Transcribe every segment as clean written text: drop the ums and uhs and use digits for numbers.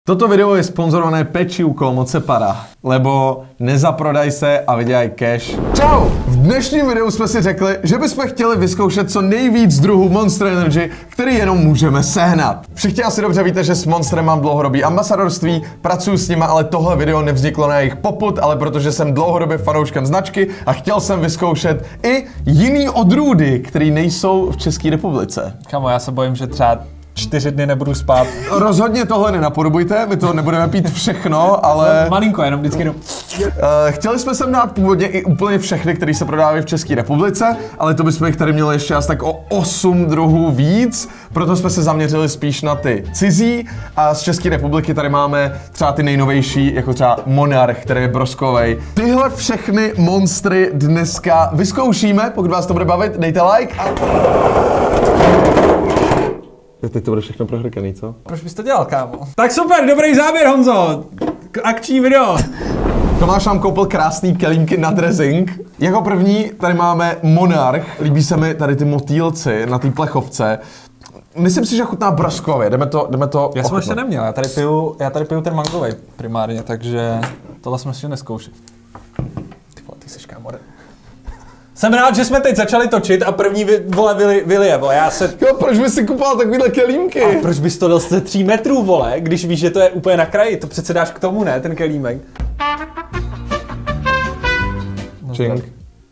Toto video je sponzorované pečívkom od Cepara, lebo nezaprodaj se a vydělaj cash. Čau! V dnešním videu jsme si řekli, že bychom chtěli vyzkoušet co nejvíc druhů Monster Energy, který jenom můžeme sehnat. Všichni asi dobře víte, že s Monsterem mám dlouhodobý ambasadorství, pracuji s nima, ale tohle video nevzniklo na jejich popud, ale protože jsem dlouhodobě fanouškem značky a chtěl jsem vyzkoušet i jiný odrůdy, který nejsou v České republice. Kamo, já se bojím, že třeba 4 dny nebudu spát. Rozhodně tohle nenapodobujte, my to nebudeme pít všechno, ale... Malinko, jenom vždycky chtěli jsme sem dát původně i úplně všechny, které se prodávají v České republice, ale to bychom jich tady měli ještě asi tak o 8 druhů víc, proto jsme se zaměřili spíš na ty cizí a z České republiky tady máme třeba ty nejnovější, jako třeba Monarch, který je broskovej. Tyhle všechny monstry dneska vyzkoušíme, pokud vás to bude bavit, dejte like a... Teď to bude všechno prohrkaný, co? Proč bys to dělal, kámo? Tak super, dobrý záběr, Honzo! Akční video! Tomáš nám koupil krásný kelímky na dressing. Jako první tady máme Monarch. Líbí se mi tady ty motýlci na té plechovce. Myslím si, že chutná broskově, jdeme to Já jsem ještě neměl, já tady piju ten mangovej primárně, takže tohle jsme ještě neskoušeli. Ty vole, ty jsi kámo. Jsem rád, že jsme teď začali točit a první vylije, vole, Jo, proč bys si kupoval takovýhle kelímky? A proč bys to dal z 3 metrů, vole, když víš, že to je úplně na kraji, to přece dáš k tomu, ne, ten kelímek. Čink.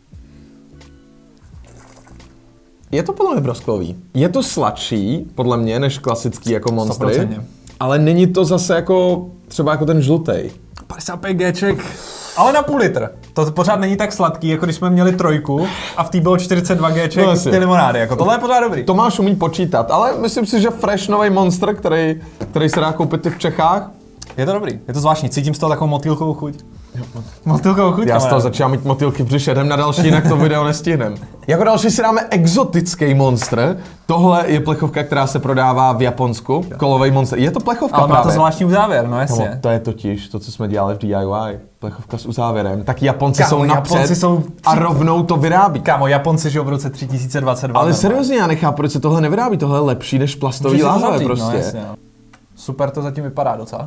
Je to podle mě broskový. Je to sladší, podle mě, než klasický jako monstry. 100%. Ale není to zase jako, třeba jako ten žlutej. 55 Gček. Ale na půl litr. To pořád není tak sladký, jako když jsme měli 3 a v té bylo 42 Gček ty limonády. Jako tohle je pořád dobrý. Tomáš umí počítat, ale myslím si, že fresh nový Monster, který se dá koupit i v Čechách. Je to dobrý, je to zvláštní, cítím z toho takovou motýlkovou chuť. Motýlkovou chuť, já z toho začínám mít motýlky v břiše, jdem na další, jinak to video nestihnem. Jako další si dáme exotický monster. Tohle je plechovka, která se prodává v Japonsku. Kolovej monster. Je to plechovka ale právě. má to zvláštní uzávěr, no jasně. Kamo, to je totiž to, co jsme dělali v DIY. Plechovka s uzávěrem. Tak Japonci jsou napřed a rovnou to vyrábí. Kámo, Japonci žijou v roce 3022. Ale seriózně, já nechápu, proč se tohle nevyrábí. Tohle je lepší než plastový láhve prostě. No, jasně, no. Super to zatím vypadá docela.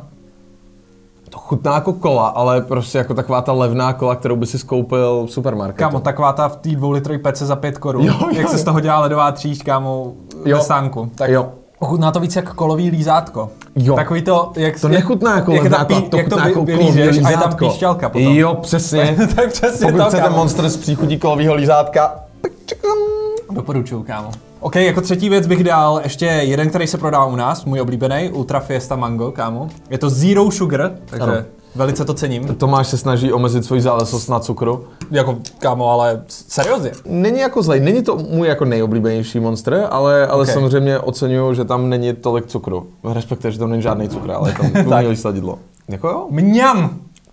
To chutná jako kola, ale prostě jako taková ta levná kola, kterou by si skoupil v supermarketu. Kámo, taková ta v té 2-litrový pece za 5 korun. Jak se z toho dělá ledová tříšť, kámo, ve stánku. Tak jo. Chutná to víc jako kolový lízátko. Jo. Takový to, jak to nechutná jako levná, to chutná jako kolový lízátko. A je tam píšťalka potom. Jo, přesně. Tak přesně pokud to, chcete monster s příchutí kolovýho lízátka, doporučuju, kámo. OK, jako třetí věc bych dal ještě jeden, který se prodá u nás, můj oblíbený, Ultra Fiesta Mango, kámo. Je to Zero Sugar, takže ano. Velice to cením. Tomáš se snaží omezit svoji závislost na cukru. Jako, kámo, ale seriózně. Není jako zlej, není to můj jako nejoblíbenější monster, ale okay. Samozřejmě oceňuju, že tam není tolik cukru. Respektive, že tam není žádný cukr, ale je tam umělý sladidlo. Jako jo? Mňam!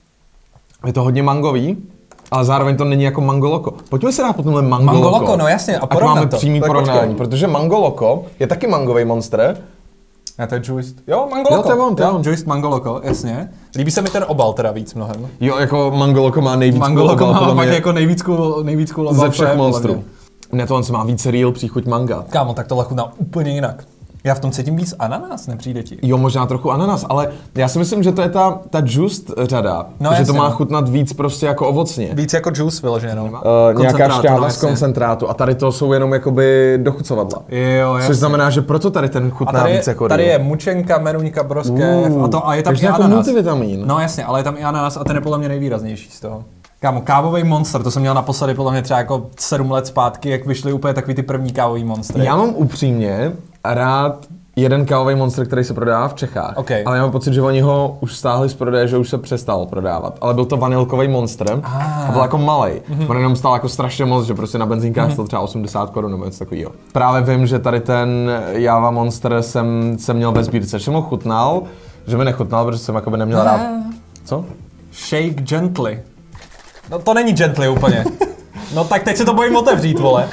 Je to hodně mangový. Ale zároveň to není jako Mango Loco. Pojďme se dát po tomhle Mango Loco. Loco. Mango Loco, no jasně, a porovnat to. Máme přímý tak porovnání, protože Mango Loco je taky mangový monster. A to je Juiced. Jo, Mango Loco. Jo, to je on. Juiced Mango Loco, jasně. Líbí se mi ten obal teda víc mnohem. Jo, jako Mango Loco má nejvíc Mango Loco má pak jako nejvíc cool obal ze všech monstrů. Mně to má víc real příchuť manga. Kámo, tak tohle chutná úplně jinak. Já v tom cítím víc ananas, nepřijde ti? Jo, možná trochu ananas, ale já si myslím, že to je ta juiced řada. No, že jasně, to má chutnat víc prostě jako ovocně. Víc jako juice vyloženě, no. Nějaká šťáva z koncentrátu a tady to jsou jenom jakoby dochucovadla. Jo, jasně. Což znamená, že proto tady ten chutná víc jako tady je mučenka, meruňka, broskev a je tam i jako ananas. Multivitamin. No jasně, ale je tam i ananas a ten je podle mě nejvýraznější z toho. Kámo, kávový monster, to jsem měl naposledy podle mě třeba jako 7 let zpátky, jak vyšly úplně takový ty první kávový monstry. Já mám upřímně rád jeden kávový monster, který se prodává v Čechách. Okay. Ale já mám pocit, že oni ho už stáhli z prodeje, že už se přestal prodávat. Ale byl to vanilkový monster a byl jako malej. On jenom stál jako strašně moc, že prostě na benzínkách stál třeba 80 korun nebo něco takového. Právě vím, že tady ten Java monster jsem měl ve sbírce, že jsem ho chutnal, že mi nechutnal, protože jsem jakoby neměl rád. Co? Shake gently. No to není gently úplně. No tak teď se to bojím otevřít, vole.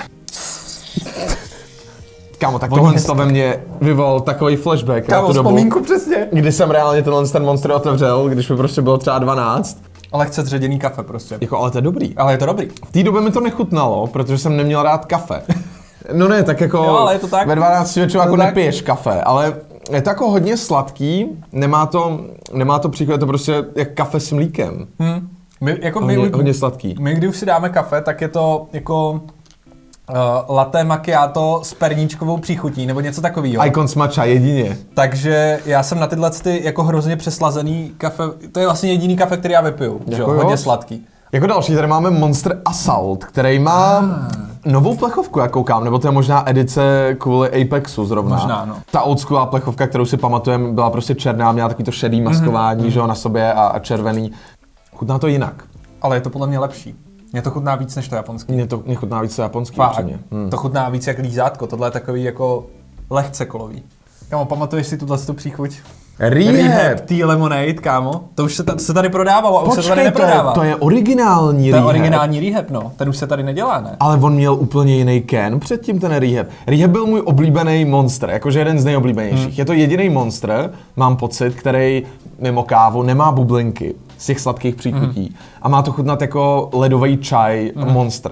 Kámo, tak tohle ve mě vyvolal takový flashback. Kámo, vzpomínku přesně. Kdy jsem reálně ten monster otevřel, když mi prostě bylo třeba 12. Ale chce zředěný kafe prostě. Jako, ale to je dobrý. Ale je to dobrý. V té době mi to nechutnalo, protože jsem neměl rád kafe. No ne, tak jako jo, ale je to tak. ve 12 většinou jako nepiješ kafe, ale Je to jako hodně sladký, nemá to příchuť, je to prostě jak kafe s mlíkem. Hodně sladký. My, když si dáme kafe, tak je to jako latte macchiato s perníčkovou příchutí, nebo něco takového. Icon s matcha jedině. Takže já jsem na tyhle jako hrozně přeslazený kafe, to je vlastně jediný kafe, který já vypiju, jako hodně sladký. Jako další tady máme Monster Assault, který má novou plechovku, jak koukám, nebo to je možná edice kvůli Apexu zrovna. Možná, no. Ta oldschoolová plechovka, kterou si pamatujeme, byla prostě černá, měla takový to šedý maskování, že jo, na sobě a červený. Chutná to jinak. Ale je to podle mě lepší. Mně to chutná víc než to japonský. Mně chutná víc to japonský, upřímně. To chutná víc jak lízátko, tohle je takový jako lehce kolový. Kámo, pamatuješ si tuhle příchuť? Rehab Tea Lemonade, kámo. To už se tady prodávalo, a už se tady neprodává. To je originální Rehab. To je originální Rehab, no. Ten už se tady nedělá, ne? Ale on měl úplně jiný can předtím ten Rehab. Rehab byl můj oblíbený monster, jakože jeden z nejoblíbenějších. Je to jediný monster, mám pocit, který mimo kávu nemá bublinky z těch sladkých příchutí. A má to chutnat jako ledový čaj monster.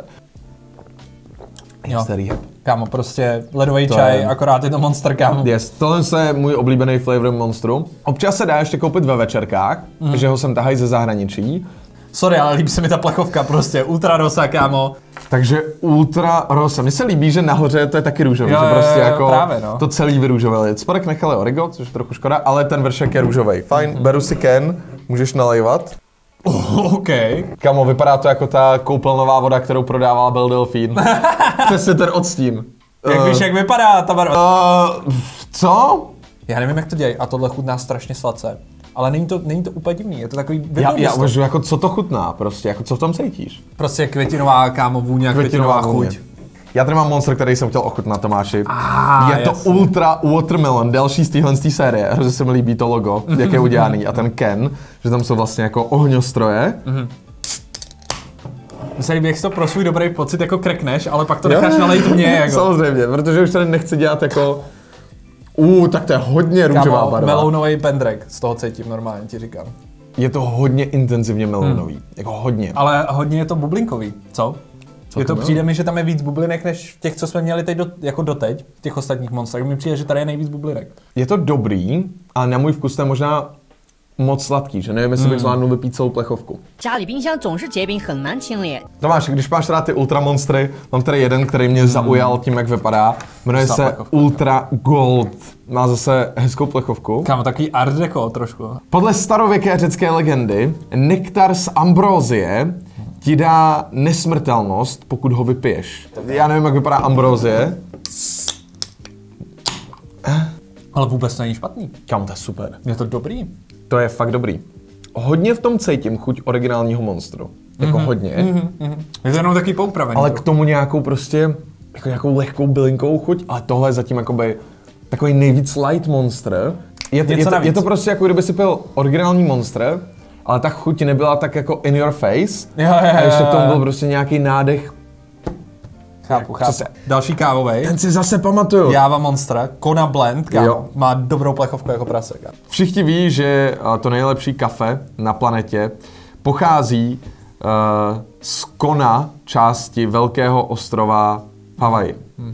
Jo. Kámo, prostě ledový čaj, akorát je to monster, kámo. Yes, tohle je můj oblíbený flavor monstru. Občas se dá ještě koupit ve večerkách, že ho sem tahají ze zahraničí. Sorry, ale líbí se mi ta plechovka prostě, ultra rosa, kámo. Takže ultra rosa. Mně se líbí, že nahoře to je taky růžový, že prostě jako právě, no. To celý vyrůžovali. Spodek nechali origo, což je trochu škoda, ale ten vršek je růžový. Fajn, beru si can, můžeš nalejvat. OK. Kamo, vypadá to jako ta koupelnová voda, kterou prodával Belle Delphine. Přesně ten odstín. Jak víš, jak vypadá ta barva? Co? Já nevím, jak to dělají, a tohle chutná strašně sladce. Ale není to úplně divný, je to takový Já uvažuji, jako co to chutná prostě, jako co v tom cítíš? Prostě květinová, kámo, vůně, květinová chuť. Já tady mám monster, který jsem chtěl ochutnat, Tomáši. Je to Ultra Watermelon, další z téhle série. Hrozně se mi líbí to logo, jak je udělaný. A ten can, že tam jsou vlastně jako ohňostroje. Mně se líbí, jak si to pro svůj dobrý pocit jako krekneš, ale pak to necháš nalejt mě. Jako. Samozřejmě, protože už tady nechci dělat jako... tak to je hodně růžová barva. Melounový pendrek, z toho cítím normálně, ti říkám. Je to hodně intenzivně melounový, jako hodně. Ale hodně je to bublinkový, co? Přijde mi, že tam je víc bublinek než těch, co jsme měli teď jako doteď, těch ostatních monstrech. Mi přijde, že tady je nejvíc bublinek. Je to dobrý, ale na můj vkus to je možná moc sladký, že nevím, jestli bych zvládnul vypít celou plechovku. Tomáš, když máš rád ty ultra monstry, mám tady jeden, který mě zaujal tím, jak vypadá. Jmenuje se Ultra Gold. Má zase hezkou plechovku. Kámo, takový art deco trošku. Podle starověké řecké legendy, nektar z ambrózie ti dá nesmrtelnost, pokud ho vypiješ. Já nevím, jak vypadá ambrózie. Ale vůbec to není špatný. Kámo, to je super. Je to dobrý. To je fakt dobrý. Hodně v tom cítím chuť originálního monstru. Jako hodně. Je to jenom taky poupravený. Ale k tomu nějakou prostě, jako nějakou lehkou bylinkou chuť, ale tohle je zatím jakoby takový nejvíc light monster. Je to prostě jako kdyby si pil originální monster, ale ta chuť nebyla tak jako in your face. A ještě k tomu byl prostě nějaký nádech. Chápu. Další kávovej. Ten si zase pamatuju. Java Monster, Kona Blend, kámo. Má dobrou plechovku jako prase, kámo. Všichni ví, že to nejlepší kafe na planetě pochází z Kona, části velkého ostrova Havaj.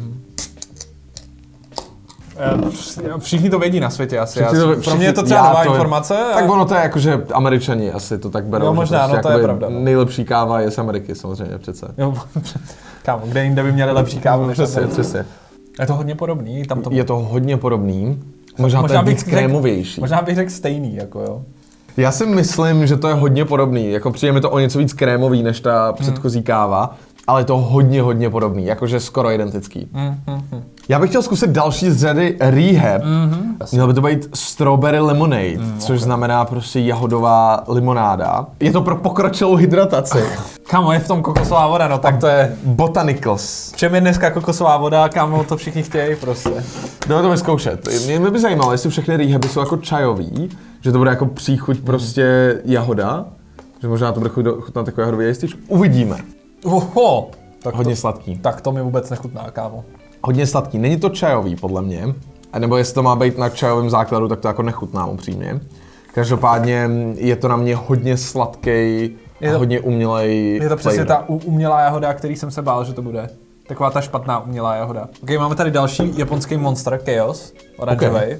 Všichni to vědí na světě asi. Pro mě je to třeba nová informace. Tak ono to je jako, že Američani asi to tak berou. Jo, možná, no to je pravda. Nejlepší káva je z Ameriky samozřejmě přece. Jo, kámo, kde jinde by měli lepší kávu než Přesně. Je to hodně podobný. Je to hodně podobný. Možná to je víc krémovější. Možná bych řekl stejný, jako jo. Já si myslím, že to je hodně podobný. Jako přijde mi to o něco víc krémový než ta předchozí káva. Ale je to hodně podobný, jakože skoro identický. Já bych chtěl zkusit další z řady Rehab. Mělo by to být Strawberry Lemonade, což znamená prostě jahodová limonáda. Je to pro pokročilou hydrataci. Kámo, je v tom kokosová voda, no tak to je... Botanicals. V čem je dneska kokosová voda, kámo, to všichni chtějí prostě. Jdeme to vyzkoušet. Mě by zajímalo, jestli všechny Rehaby jsou jako čajový, že to bude jako příchuť prostě jahoda, že možná to bude chutnat takový jahodový jistýč. Uvidíme. Tak hodně sladký. Tak to mi vůbec nechutná, kámo. Hodně sladký. Není to čajový, podle mě. A nebo jestli to má být na čajovém základu, tak to jako nechutná upřímně. Každopádně je to na mě hodně sladký a hodně umělej. Je to přesně ta umělá jahoda, který jsem se bál, že to bude. Taková ta špatná umělá jahoda. Ok, máme tady další japonský monster, Chaos, oranžový.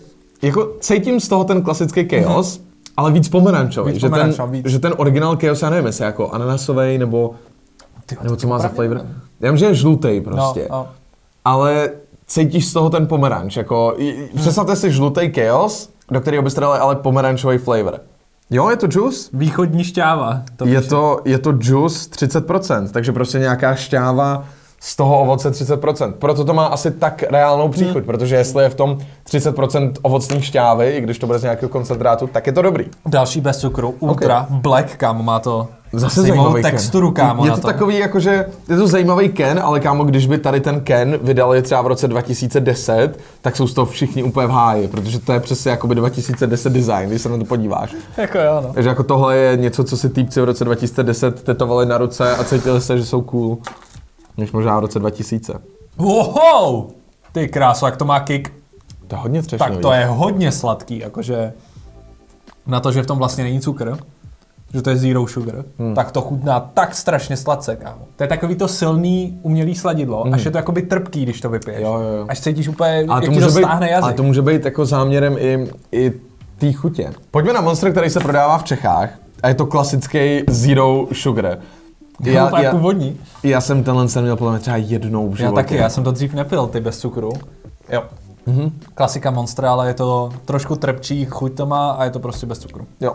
jako cítím z toho ten klasický chaos, ale víc pomerančový. Že ten originál chaos, já nevím, jestli jako ananasový nebo co má za flavor. Já vím, že je žlutý prostě. No. Ale cítíš z toho ten pomeranč. Jako, představte si žlutý chaos, do kterého byste dali ale pomerančový flavor. Jo, je to juice? Východní šťáva. Je to juice 30%, takže prostě nějaká šťáva z toho ovoce 30%. Proto to má asi tak reálnou příchuť, protože jestli je v tom 30% ovocní šťávy, i když to bude z nějakého koncentrátu, tak je to dobrý. Další bez cukru, ultra black, kámo, má to zase zajímavý texturu, kámo. Je to takový, jakože, je to zajímavý Ken, ale kámo, když by tady ten Ken vydali třeba v roce 2010, tak jsou z toho všichni úplně v háji, protože to je přesně jakoby 2010 design, když se na to podíváš. Jako jo, no. Takže jako tohle je něco, co si týpci v roce 2010 tetovali na ruce a cítili se, že jsou cool. Než možná v roce 2000. Wow! Ty kráso, jak to má kick. To je hodně třešňový. Tak to je hodně sladký, jakože na to, že v tom vlastně není cukr, že to je zero sugar, tak to chutná tak strašně sladce, kámo. To je takový to silný umělý sladidlo, až je to jakoby trpký, když to vypiješ. Jo. Až cítíš úplně, jak ti to stáhne jazyk. Ale to může být jako záměrem i té chutě. Pojďme na Monster, který se prodává v Čechách a je to klasický zero sugar. Původní. Já jsem tenhle měl podle mě třeba jednou v životě. Já taky, já jsem to dřív nepil, ty bez cukru. Jo. Klasika Monster, ale je to trošku trpčí, chuť to má a je to prostě bez cukru. Jo.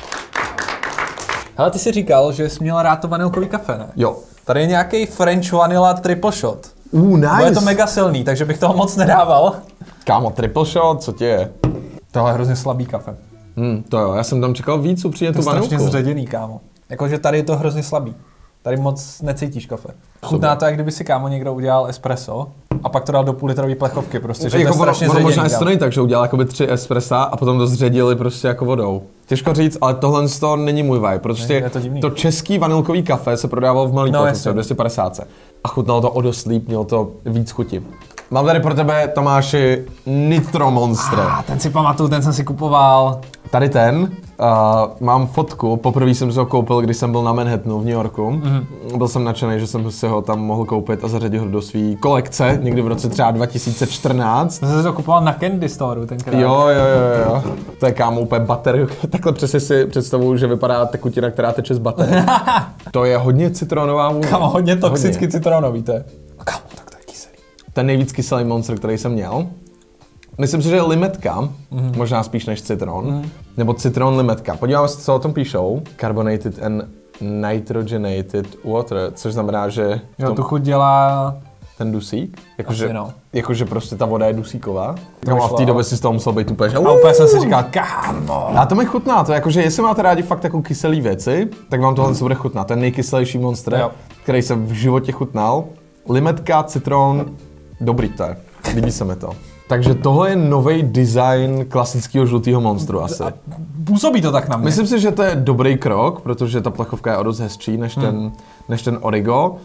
Hele, ty jsi říkal, že jsi měl rád to vanilkový kafe, ne? Jo. Tady je nějaký French Vanilla Triple Shot. Nice. Bude to mega silný, takže bych toho moc nedával. Kámo, Triple Shot, co ti je? Tohle je hrozně slabý kafe. To jo, já jsem tam čekal víc upřímně tu vanilku. To je strašně zředěný, kámo. Jakože tady je to hrozně slabý. Tady moc necítíš kafe. Chutná to, jak kdyby si kámo někdo udělal espresso a pak to dal do půllitrové plechovky, prostě, že jako to je strašně zředěný. Možná to není tak, že udělal jakoby 3 espressa a potom to zředili prostě jako vodou. Těžko říct, ale tohle není můj vibe, protože to český vanilkový kafe se prodávalo v malý plechovce, 250. A chutnalo to o dost líp, mělo to víc chuti. Mám tady pro tebe, Tomáši, Nitro Monster. Ten si pamatuju, ten jsem si kupoval. Tady ten, mám fotku, poprvé jsem si ho koupil, když jsem byl na Manhattanu v New Yorku. Byl jsem nadšený, že jsem si ho tam mohl koupit a zařadit ho do své kolekce, někdy v roce třeba 2014. Jsem si to kupoval na Candy Store tenkrát. Jo. To je kámo úplně butter. Takhle přesně si představuju, že vypadá tekutina, která teče z butter. To je hodně citronová vůně. Kámo, hodně toxicky citronový to je. Kámo, tak to je kyselý. Ten nejvíc kyselý Monster, který jsem měl. Myslím si, že je limetka, možná spíš než citron, nebo citron limetka. Podíváme se, co o tom píšou. Carbonated and nitrogenated water, což znamená, že... Jo, tu chuť dělá... Ten dusík? No. Jakože prostě ta voda je dusíková. A v té době si z toho musel být úplně... A úplně jsem si říkal, kámo. A to mi chutná, to jakože jestli máte rádi fakt jako kyselý věci, tak vám tohle bude chutnat. Ten nejkyselější Monster, který jsem v životě chutnal. Limetka, citron, dobrý to je. Líbí se mi to. Takže tohle je nový design klasického žlutého monstru asi. Působí to tak na mě. Myslím si, že to je dobrý krok, protože ta plechovka je o dost hezčí než ten Origo.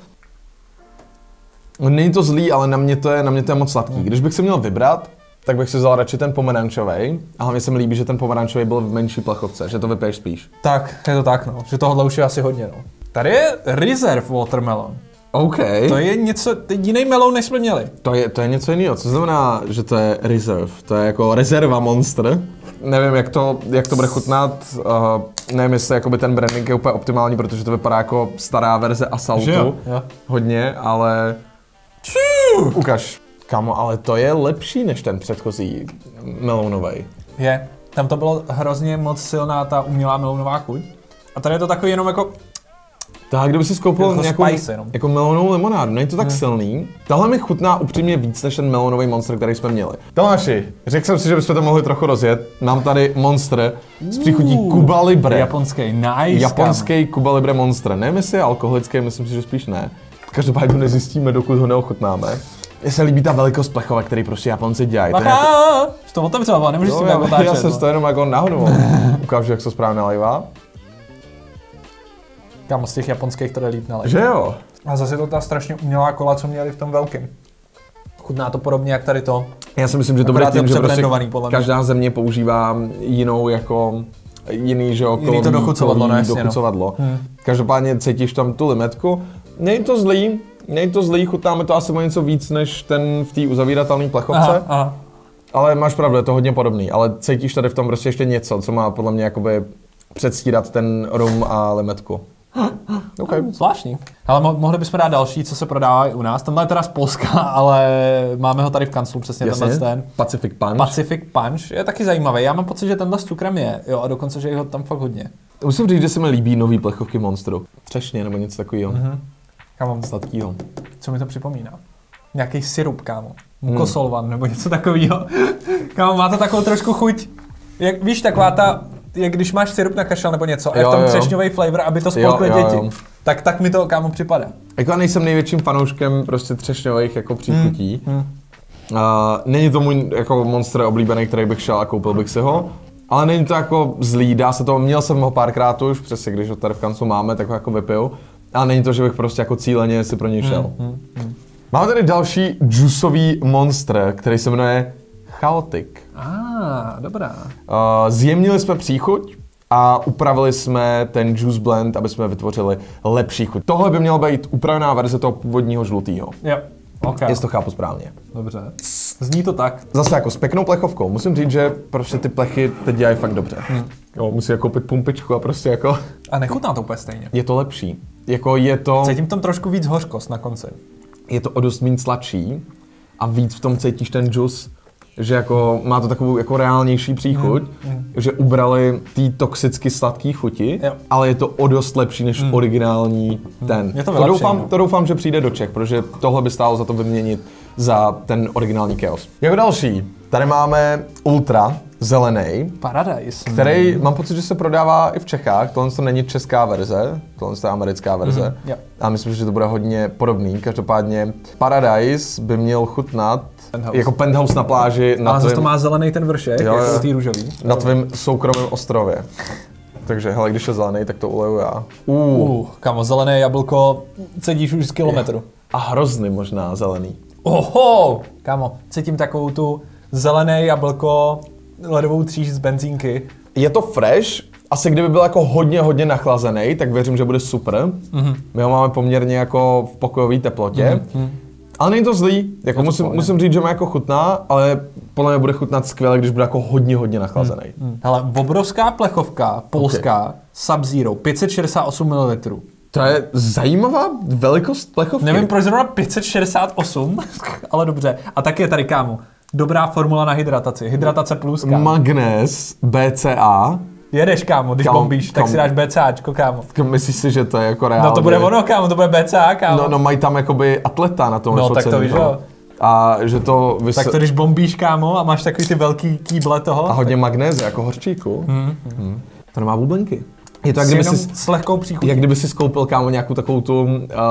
Není to zlý, ale na mě to je moc sladký. Když bych si měl vybrat, tak bych si vzal radši ten pomerančovej. A hlavně se mi líbí, že ten pomerančovej byl v menší plechovce, že to vypiješ spíš. Tak, je to tak, no. Že tohle už je asi hodně, no. Tady je Reserve Watermelon. OK. To je něco, jiný melon, než jsme měli. To je něco jiného. Co znamená, že to je Reserve? To je jako rezerva Monster. Nevím, jak to bude chutnat. Nevím, jestli jakoby ten branding je úplně optimální, protože to vypadá jako stará verze Assaultu. Jo. Hodně, ale... Ukaž. Kámo, ale to je lepší než ten předchozí melonovej. Je. Tam to bylo hrozně moc silná ta umělá melonová chuť. A tady je to takový jenom jako... Tak, kdyby si skoupil jako nějakou melonovou limonádu, není to tak silný. Tohle mi chutná upřímně víc než ten melonový Monster, který jsme měli. Tomáši, řekl jsem si, že bychom to mohli trochu rozjet. Mám tady Monster s příchutí Cuba Libre. Japonský, nice. Japonský Cuba Libre Monster. Nevím, jestli je alkoholický, myslím si, že spíš ne. Každopádně to nezjistíme, dokud ho neochutnáme. Mně se líbí ta velikost plechovek, který prostě Japonci dělají. Jsi to otevřel, nemůžeš si jako otáčet. Já jsem to jenom jako nahoru. Ukážu, jak to správně nalejvá. Kámo, z těch japonských to jde líp nalejvá. Že jo? A zase to ta strašně umělá kola, co měli v tom velkém. Chutná to podobně, jak tady to. Já si myslím, že to bude tím, že prostě každá země používá jinou jako... Jiný, že jo, jiný to dochucovadlo. Každopádně cítíš tam tu limetku. Není to zlý, chutnáme to asi o něco víc než ten v té uzavíratelné plechovce. Aha. Ale máš pravdu, je to hodně podobný, ale cítíš tady v tom prostě ještě něco, co má podle mě jakoby předstírat ten rum a limetku. Okay. Zvláštní. Ale mohli bychom dát další, co se prodává i u nás. Tenhle je teda z Polska, ale máme ho tady v kanclu přesně. Tenhle ten. Pacific Punch. Pacific Punch je taky zajímavý. Já mám pocit, že tenhle s cukrem je, jo, a dokonce, že je ho tam fakt hodně. Musím říct, že se mi líbí nový plechovky Monstru. Třešně nebo něco takového. Kámo, sladkýho. Co mi to připomíná? Nějaký sirup, kámo. Mukosolvan nebo něco takového. Kámo, má to takovou trošku chuť. Jak, víš, taková ta, jak když máš sirup na kašel nebo něco, a je v tom třešňový flavor, aby to spolkly děti. Tak mi to, kámo, připadá. Jako já nejsem největším fanouškem prostě třešňových jako příchutí. Není to můj jako Monster oblíbený, který bych šel a koupil bych si ho. Ale není to jako zlý, dá se to, měl jsem ho párkrát už, přesně když ho tady v kanclu máme, tak ho jako vypiju. Ale není to, že bych prostě jako cíleně si pro něj šel. Máme tady další džusový Monster, který se jmenuje Chaotic. Dobrá. Zjemnili jsme příchuť a upravili jsme ten juice blend, aby jsme vytvořili lepší chuť. Tohle by měla být upravená verze toho původního žlutýho. Jo. Okay. Jestli to chápu správně. Dobře. Zní to tak. Zase jako s pěknou plechovkou. Musím říct, že prostě ty plechy teď dělají fakt dobře. Jo, musí jako koupit pumpičku a prostě jako... A nechutná to úplně stejně. Je to lepší. Jako je to... Cítím tam trošku víc hořkost na konci. Je to o dost méně sladší a víc v tom cítíš ten džus, že jako má to takovou jako reálnější příchuť, že ubrali ty toxicky sladký chuti, ale je to o dost lepší než originální ten. Je to doufám, že přijde do Čech, protože tohle by stálo za to vyměnit za ten originální Chaos. Jako další, tady máme Ultra zelený, Paradise, který mám pocit, že se prodává i v Čechách. Tohle to není česká verze, tohle je americká verze. A myslím, že to bude hodně podobný. Každopádně Paradise by měl chutnat jako penthouse na pláži. Ale zase to má zelený ten vršek, jako ty růžový. Na tvém soukromém ostrově. Takže hele, když je zelený, tak to uleju já. Kamo, zelené jablko cedíš už z kilometru. A hrozný možná zelený. Oho! Kamo, cítím takovou tu zelené jablko, ledovou tříž z benzínky. Je to fresh, asi kdyby byl jako hodně nachlazený, tak věřím, že bude super. My ho máme poměrně jako v pokojové teplotě. Ale není to zlý, jako musím říct, že má jako chutná, ale podle mě bude chutnat skvěle, když bude jako hodně nachlazený. Hele, obrovská plechovka, polská, Sub-Zero, 568 ml. To je zajímavá velikost plechovky. Nevím, proč zrovna 568, ale dobře. A tak je tady, kámo, dobrá formula na hydrataci. Hydratace plus, kámo. Magnés, BCA. Jedeš, kámo, když bombíš, tak si dáš BCAčko, kámo. Myslíš si, že to je jako reálně? No to bude ono, kámo, to bude BCA, kámo. No mají tam jakoby atleta na tom no, tak to víš, jo. A že to... Tak to když bombíš, kámo, a máš takový ty velký kýble toho. A hodně magnéze, jako hořčíku. To nemá bublinky. Je to jak kdyby s lehkou příchutí. Jak kdyby si skoupil, kámo, nějakou takovou tu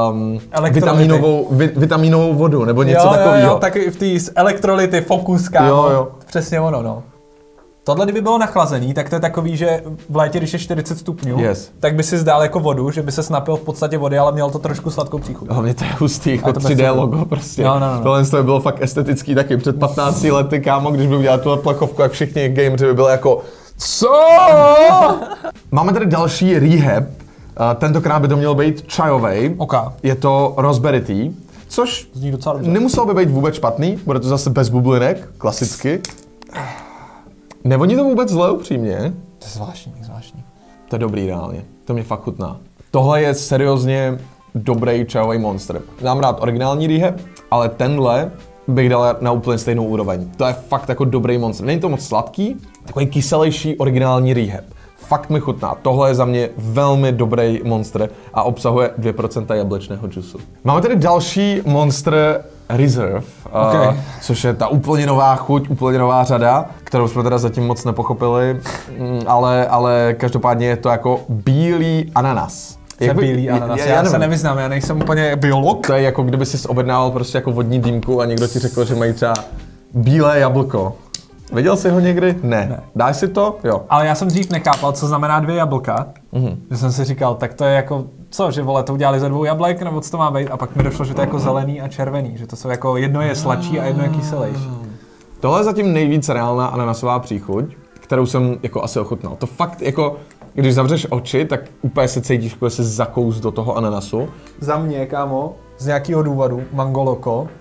vitaminovou vodu, nebo něco takového. Jo, taky v té elektrolyty, fokus, kámo. Jo. Přesně ono, no. Tohle, kdyby bylo nachlazený, tak to je takový, že v létě, když je 40 stupňů, tak by si zdál jako vodu, že by se napil v podstatě vody, ale měl to trošku sladkou příchuť. Hlavně to je hustý, jako 3D logo prostě. No. Tohle by bylo fakt estetický taky. Před 15 lety, kámo, když by udělal tuhle plechovku, jak všichni gameři by byli jako co? Máme tady další rehab. Tentokrát by to mělo být čajovej. Je to Raspberry Tea, což zní docela dobře. Nemuselo by být vůbec špatný, bude to zase bez bublinek, klasicky. Nevoní to vůbec zle, upřímně. To je zvláštní. To je dobrý reálně, to mě fakt chutná. Tohle je seriózně dobrý čajový Monster. Mám rád originální rehab, ale tenhle bych dal na úplně stejnou úroveň. To je fakt jako dobrý Monster. Není to moc sladký, takový kyselejší originální rehab. Fakt mi chutná. Tohle je za mě velmi dobrý Monster a obsahuje 2% jablečného džusu. Máme tady další Monster Reserve, což je ta úplně nová chuť, úplně nová řada, kterou jsme teda zatím moc nepochopili, ale každopádně je to jako bílý ananas. Bílý ananas, já se nevyznám, já nejsem úplně biolog. To je jako kdyby si objednával prostě jako vodní dýmku a někdo ti řekl, že mají třeba bílé jablko. Viděl jsi ho někdy? Ne. Dáš si to? Jo. Ale já jsem dřív nechápal, co znamená 2 jablka. Že jsem si říkal, tak to je jako, co, že vole, to udělali ze 2 jablek, nebo co to má být? A pak mi došlo, že to je jako zelený a červený, že to jsou jako, jedno je sladší a jedno je kyselejší. Tohle je zatím nejvíc reálná ananasová příchuť, kterou jsem jako asi ochutnal. To fakt jako, když zavřeš oči, tak úplně se cítíš, jako se zakous do toho ananasu. Za mě, kámo, z nějakého důvodu Mango Loco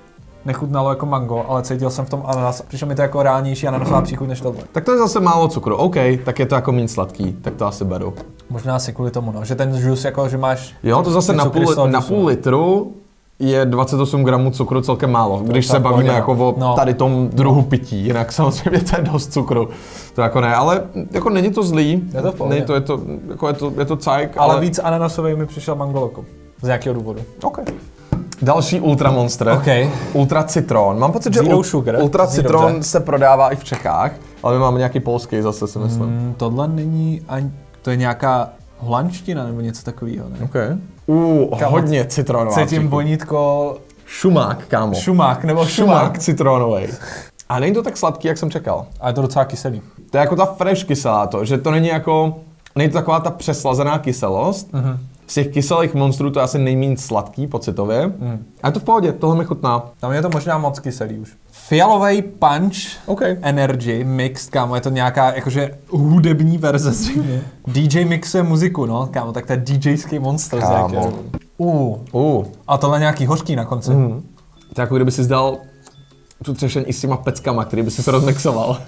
nechutnalo jako mango, ale cítil jsem v tom ananas. Přišlo mi to jako reálnější ananasová příchuť než tohle. Tak to je zase málo cukru, OK, tak je to jako méně sladký, tak to asi beru. Možná asi kvůli tomu, no, že ten džus jako, že máš... Jo, to zase na půl litru je 28 gramů cukru celkem málo, když se bavíme jako o tady tom druhu pití, jinak samozřejmě to je dost cukru. To jako ne, ale jako není to zlý, je to v pohodě. Je to cajk, ale víc ananasový mi přišel Mango Loco, z nějakého důvodu. OK. Další Ultra Monster, okay. Ultra Citron. Mám pocit, že Ultra Citron se prodává i v Čechách, ale my máme nějaký polský zase, si myslím. Tohle není ani, to je nějaká holandština nebo něco takového, ne? OK. Hodně citronová. Cítím vonítko... Šumák, kámo. Šumák citronový. A není to tak sladký, jak jsem čekal. A je to docela kyselý. To je jako ta fresh kyselá to, že to není jako, není to taková ta přeslazená kyselost. Z těch kyselých monstrů to je asi nejméně sladký pocitově. A je to v pohodě, tohle mi chutná. Tam je to možná moc kyselý už. Fialový punch energy mixed, kámo, je to nějaká jakože hudební verze zřejmě. DJ mixuje muziku, no, kámo, tak to je DJský monster. Kámo. A tohle nějaký hořký na konci. To je jako kdyby si zdal tu třešeň i s těma peckama, který by si se rozmixoval.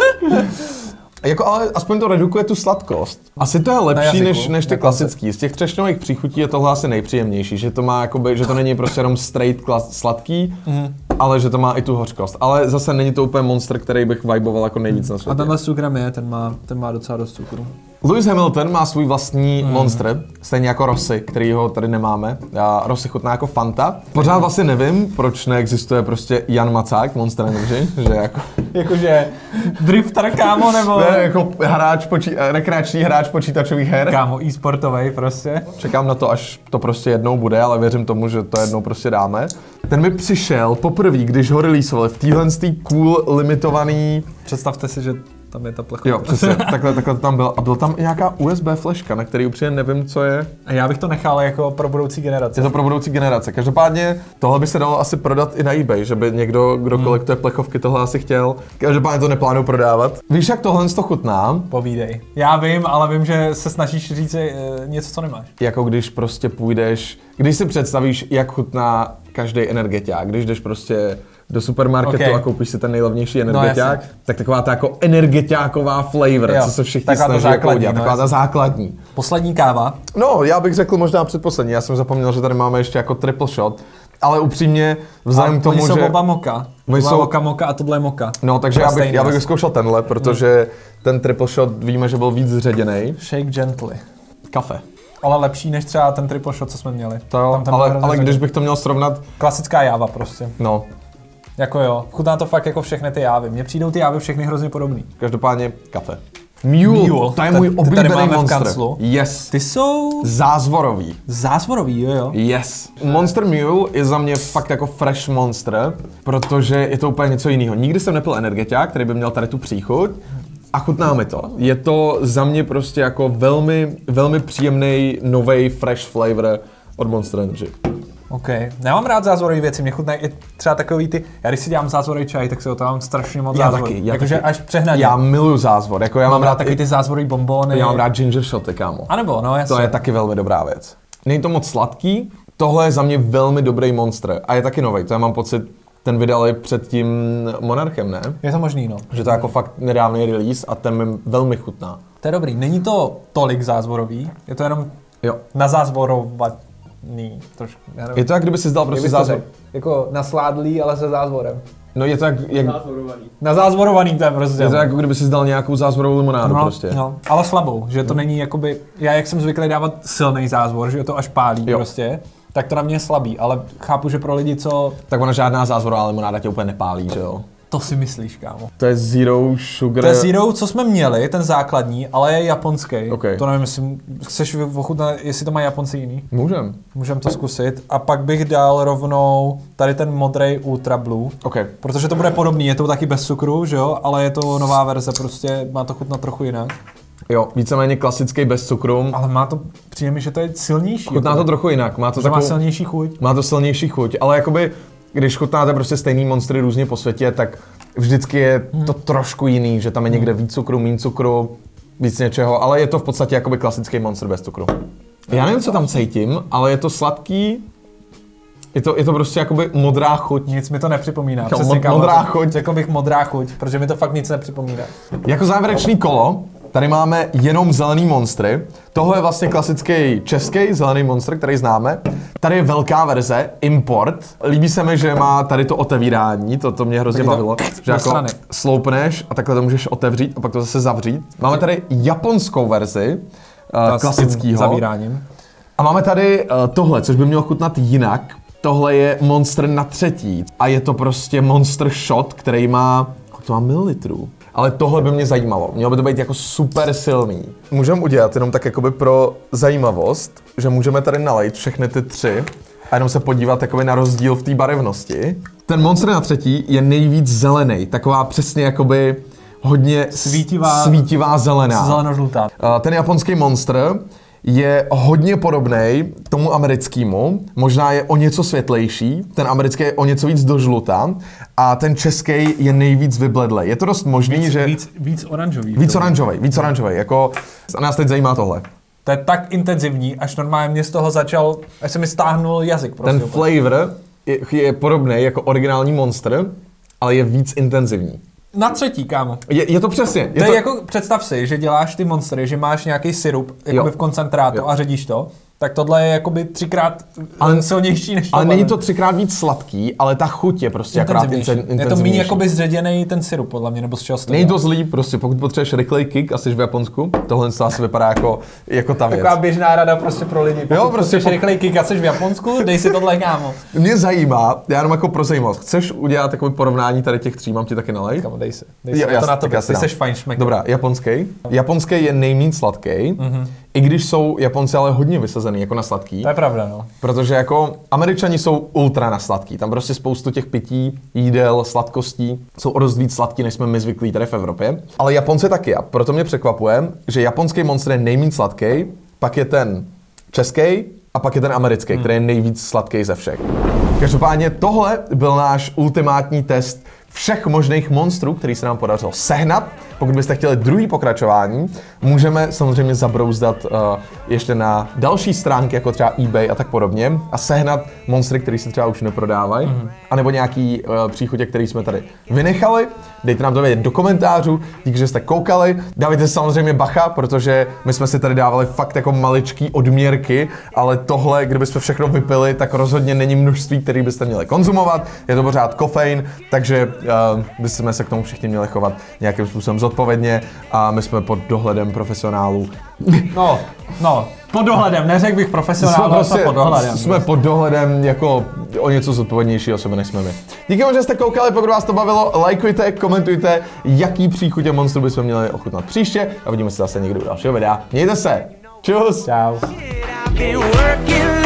Jako, ale aspoň to redukuje tu sladkost. Asi to je lepší než ty klasický. Z těch třešňových příchutí je tohle asi nejpříjemnější, že to má jakoby, že to není prostě jenom straight sladký, ale že to má i tu hořkost. Ale zase není to úplně monster, který bych viboval jako nejvíc na světě. A tenhle s cukrem je, ten má docela dost cukru. Lewis Hamilton má svůj vlastní monster, stejně jako Rossi, který ho tady nemáme. Rossi chutná jako Fanta. Pořád vlastně nevím, proč neexistuje prostě Jan Macák, Monster Energy, že jako... Jakože drifter, kámo, nebo... Ne, jako rekreační hráč počítačových her. Kámo, e-sportovej prostě. Čekám na to, až to prostě jednou bude, ale věřím tomu, že to jednou prostě dáme. Ten mi přišel poprvé, když ho releaseovali v téhle cool limitovaný... Představte si, že tam je ta plechovka. Jo, přesně, takhle to tam bylo. A byl tam i nějaká USB flashka, na který upřímně nevím, co je. A já bych to nechal jako pro budoucí generace. Je to pro budoucí generace. Každopádně tohle by se dalo asi prodat i na eBay, že by někdo, kdo kolektuje plechovky, tohle asi chtěl. Každopádně to neplánuju prodávat. Víš, jak tohle to chutná? Povídej. Já vím, ale vím, že se snažíš říct něco, co nemáš. Jako když prostě půjdeš, když si představíš, jak chutná každý energetiák, když jdeš prostě do supermarketu a koupíš si ten nejlevnější energetiák, tak taková ta jako energetiáková flavor, co se všichni snaží jako udělat, taková ta základní. Poslední káva? No, já bych řekl možná předposlední, já jsem zapomněl, že tady máme ještě jako triple shot, ale upřímně vzhledem k tomu, že... Oni jsou oba moka. Moka a tohle je moka. No, takže já bych vyzkoušel tenhle, protože ten triple shot víme, že byl víc zředěnej. Shake gently. Kafe. Ale lepší než třeba ten triple shot, co jsme měli. To jo, ale když bych to měl srovnat... Klasická jáva prostě. No. Jako jo, chutná to fakt jako všechny ty jávy. Mně přijdou ty jávy všechny hrozně podobný. Každopádně kafe. Mule, to je můj oblíbený monster. Yes. Ty jsou... Zázvorový. Zázvorový, jo. Yes. Monster Mule je za mě fakt jako fresh monster, protože je to úplně něco jiného. Nikdy jsem nepil energetiák, který by měl tady tu příchuť. A chutná mi to. Je to za mě prostě jako velmi, velmi příjemný, novej fresh flavor od Monster Energy. OK. Já mám rád zázvorové věci, mě chutnají i třeba takový ty, já když si dělám zázvorový čaj, tak si o to mám strašně moc zázvorů. Jakože až přehnaně. Já miluju zázvor, jako já mám rád takový ty zázvorový bonbony. Já mám rád ginger shoty, kámo. A nebo, no jasně. To je taky velmi dobrá věc. Není to moc sladký, tohle je za mě velmi dobrý monster a je taky novej, to já mám pocit, ten vydali před tím Monarchem, ne? Je to možný, no. Že to je jako fakt nedávný release a ten mi velmi chutná. To je dobrý, není to tolik zázvorový, je to jenom na zázvorovat. Trošku. Je to jak kdyby si zdal prostě zázvor. Jako nasládlý, ale se zázvorem. No je to jak na zázvorovaný to je prostě. Je to jako kdyby si zdal nějakou zázvorovou limonádu prostě. No, ale slabou, že to není jakoby, já jak jsem zvyklý dávat silný zázvor, že to až pálí prostě, tak to na mě je slabý, ale chápu, že pro lidi, co... Tak ona žádná zázvorová limonáda tě úplně nepálí, že jo? To si myslíš, kámo. To je Zero Sugar. To je Zero, co jsme měli, ten základní, ale je japonský. Okay. To nevím, jestli chceš ochutnat, jestli to mají Japonci jiný. Můžem to zkusit. A pak bych dal rovnou tady ten modrý Ultra Blue. Okay. Protože to bude podobný, je to taky bez cukru, že jo, ale je to nová verze, prostě má to chutnat trochu jinak. Jo, víceméně klasický bez cukru. Ale má to, přijde mi, že to je silnější. Chutná to trochu jinak, má to takovou, má silnější chuť. Má to silnější chuť, ale jakoby když chutnáte prostě stejný monstry různě po světě, tak vždycky je to trošku jiný, že tam je někde víc cukru, méně cukru, víc něčeho, ale je to v podstatě jakoby klasický monster bez cukru. Já nevím, co tam cítím, ale je to sladký, Je to prostě jakoby modrá chuť. Nic mi to nepřipomíná. Modrá chuť. Řekl bych modrá chuť, protože mi to fakt nic nepřipomíná. Jako závěrečný kolo, tady máme jenom zelený monstry. Tohle je vlastně klasický český zelený monster, který známe. Tady je velká verze, import. Líbí se mi, že má tady to otevírání, to mě hrozně bavilo. Že jako sloupneš a takhle to můžeš otevřít a pak to zase zavřít. Máme tady japonskou verzi, klasickýho. Zavíráním. A máme tady tohle, což by mělo chutnat jinak. Tohle je monster na 3. a je to prostě monster shot, který má, to má mililitrů. Ale tohle by mě zajímalo. Mělo by to být jako super silný. Můžeme udělat jenom tak jakoby pro zajímavost, že můžeme tady nalejt všechny ty 3 a jenom se podívat jakoby na rozdíl v té barevnosti. Ten monster na 3. je nejvíc zelený, taková přesně jakoby hodně svítivá zelená. Zeleno-žlutá. Ten japonský monster je hodně podobný tomu americkému, možná je o něco světlejší, ten americký je o něco víc do žluta a ten český je nejvíc vybledlej. Je to dost možný, že... Víc oranžový. Víc oranžový, jako... A nás teď zajímá tohle. To je tak intenzivní, až normálně mě z toho začal, až se mi stáhnul jazyk. Prostě ten flavor je podobný jako originální monster, ale je víc intenzivní. Na 3, kámo. Je to přesně. To je jako, představ si, že děláš ty monstery, že máš nějaký sirup jakoby v koncentrátu a ředíš to, tak tohle je jakoby 3x silnější než to. Ale není to 3x víc sladký, ale ta chuť je prostě akorát intenzivnější. Je to méně jakoby zředěnej ten sirup, podle mě, nebo z čeho stojí. Není to zlý, prostě pokud potřebuješ rychlej kick a jsi v Japonsku, tohle asi vypadá jako ta věc. Taková běžná rada prostě pro lidi. Pokud prostě rychlej kick a jsi v Japonsku, dej si tohle, kámo. Mě zajímá, já jenom jako pro zajímavost, chceš udělat takové porovnání tady těch 3, mám ti taky nalejt? Kámo, dej si to na tobě, ty seš fajn šmek. Dobrá, japonský je nejméně sladký. I když jsou Japonci ale hodně vysazený jako na sladký. To je pravda, no. Protože jako Američani jsou ultra na sladký. Tam prostě spoustu těch pití, jídel, sladkostí jsou o dost víc sladký, než jsme my zvyklí tady v Evropě. Ale Japonci taky a proto mě překvapuje, že japonský monster je nejméně sladký, pak je ten český a pak je ten americký, který je nejvíc sladký ze všech. Každopádně tohle byl náš ultimátní test všech možných monstrů, který se nám podařilo sehnat. Pokud byste chtěli druhý pokračování, můžeme samozřejmě zabrouzdat ještě na další stránky, jako třeba eBay a tak podobně, a sehnat monstry, které se třeba už neprodávají, anebo nějaký příchutě, který jsme tady vynechali. Dejte nám to vědět do komentářů, díky, že jste koukali. Dávajte si samozřejmě bacha, protože my jsme si tady dávali fakt jako maličký odměrky, ale tohle, kdybyste všechno vypili, tak rozhodně není množství, které byste měli konzumovat. Je to pořád kofein, takže bychom se k tomu všichni měli chovat nějakým způsobem zodpovědně a my jsme pod dohledem profesionálů. No, pod dohledem, neřekl bych profesionálů, ale pod dohledem. Jsme pod dohledem jako o něco zodpovědnější osoby, než jsme my. Díky moc, že jste koukali, pokud vás to bavilo, lajkujte, komentujte, jaký příchutě monstru bychom měli ochutnat příště a vidíme se zase někdy u dalšího videa. Mějte se! Čus! Čau.